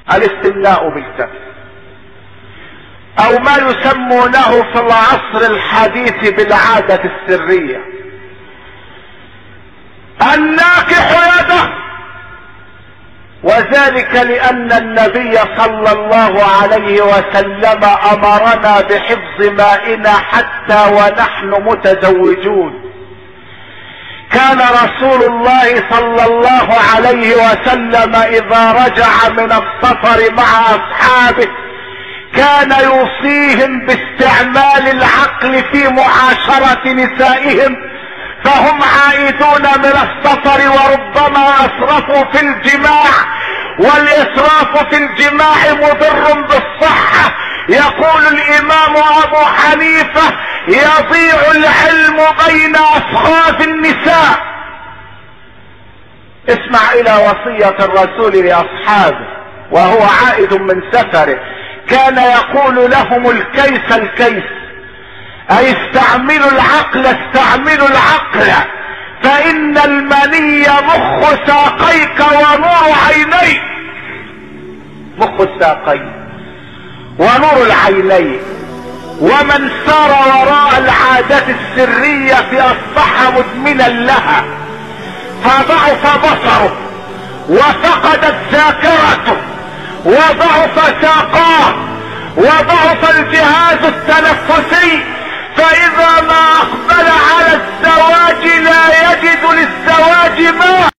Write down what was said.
الاستمناء بالكف، او ما يسمونه في العصر الحديث بالعادة السرية. الناكح يده، وذلك لان النبي صلى الله عليه وسلم امرنا بحفظ مائنا حتى ونحن متزوجون. كان رسول الله صلى الله عليه وسلم اذا رجع من السفر مع اصحابه كان يوصيهم باستعمال العقل في معاشرة نسائهم، فهم عائدون من السفر وربما اسرفوا في الجماع، والاسراف في الجماع مضر بالصحة. يقول الامام ابو حنيفة يضيع العلم بين اصخاذ النساء. اسمع الى وصية الرسول لاصحابه وهو عائد من سفره، كان يقول لهم الكيس الكيس، اي استعملوا العقل استعملوا العقل، فان المني مخ ساقيك ونور عينيك. مخ الساقين ونور العينين، ومن سار وراء العادات السرية اصبح مدمنا لها، فضعف بصره وفقدت ذاكرته وضعف ساقاه وضعف الجهاز التنفسي، فاذا ما اقبل على الزواج لا يجد للزواج ماء.